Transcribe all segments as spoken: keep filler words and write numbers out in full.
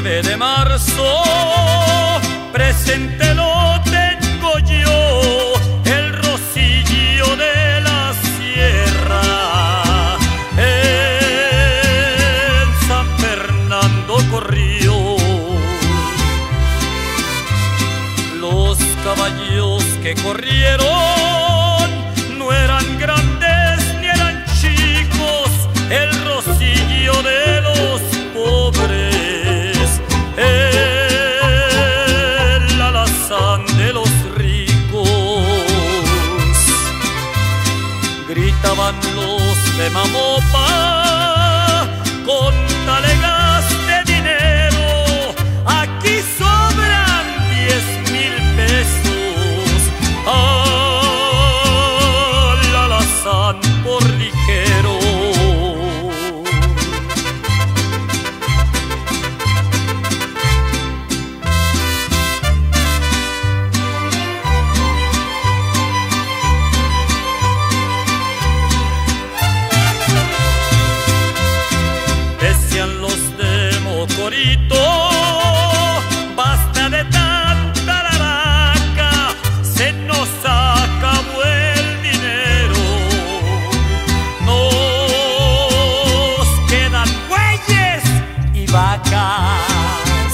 nueve de marzo, presente lo tengo yo, el rocillo de la sierra, en San Fernando corrió. Los caballos que corrieron no eran grandes ni eran chicos, el rocillo de los pobres, el alazán de los ricos. Gritaban los de Mamopa, con talegas de dinero, aquí sobran diez mil pesos, al alazán por ligero. Decían los de Mocorito, basta de tanta laraca, se nos acabó el dinero, nos quedan bueyes y vacas.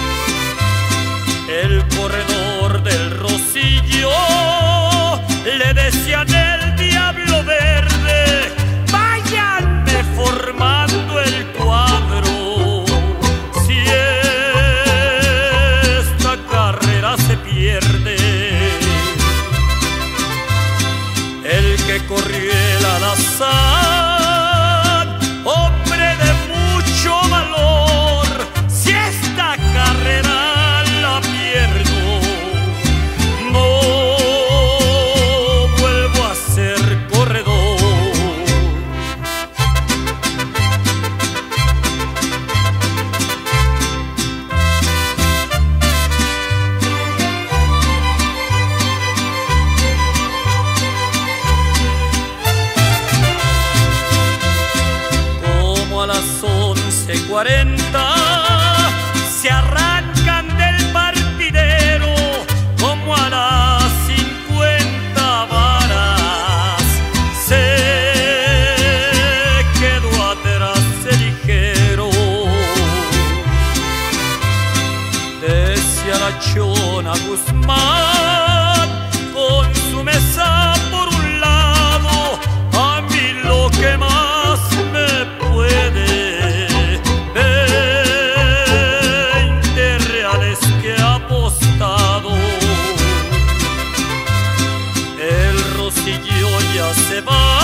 El corredor del Rocillo le decían el diablo verde, váyanme formando el cuadro, si esta carrera se pierde. El que corrió el alazán, hombre de mucho valor, si esta carrera la pierdo, no vuelvo a ser corredor. Como a las once cuarenta se arrancan del partidero, como a las cincuenta varas se quedó atrás el ligero. Decía la Chona Guzmán con su mesa por un lado, a mí lo que más me puede, veinte reales que he apostado. El Rocillo ya se va,